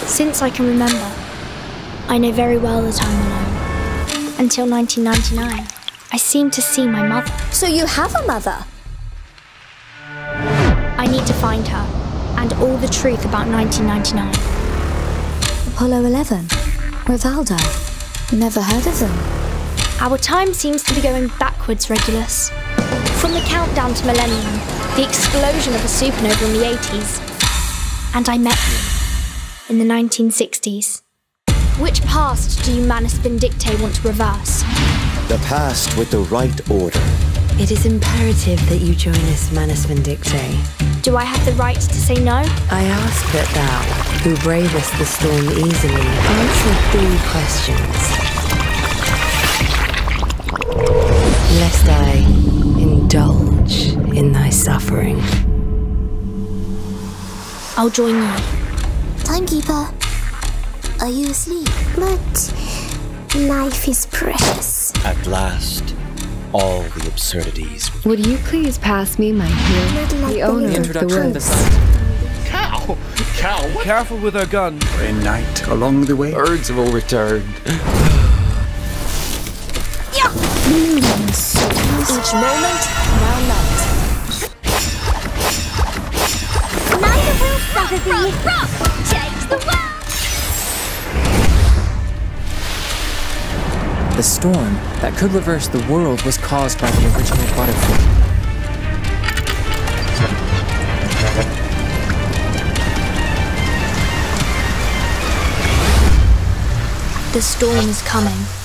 Since I can remember, I know very well that I'm alone. Until 1999, I seemed to see my mother. So you have a mother? I need to find her, and all the truth about 1999. Apollo 11? Rivaldo? Never heard of them. Our time seems to be going backwards, Regulus. From the countdown to millennium, the explosion of a supernova in the 80s. And I met you in the 1960s. Which past do you Manus Vindictae want to reverse? The past with the right order. It is imperative that you join us, Manus Vindictae. Do I have the right to say no? I ask that thou, who bravest the storm easily, answer 3 questions. Lest I indulge in thy suffering. I'll join you. Timekeeper, are you asleep? But life is precious. At last, all the absurdities. Would you please pass me my heel, the owner of the woods? Cow! What? Careful with our gun. A night along the way. Birds will return. Each moment, now night. Neither will Saturday. Change the world! The storm that could reverse the world was caused by the original Butterfly. The storm is coming.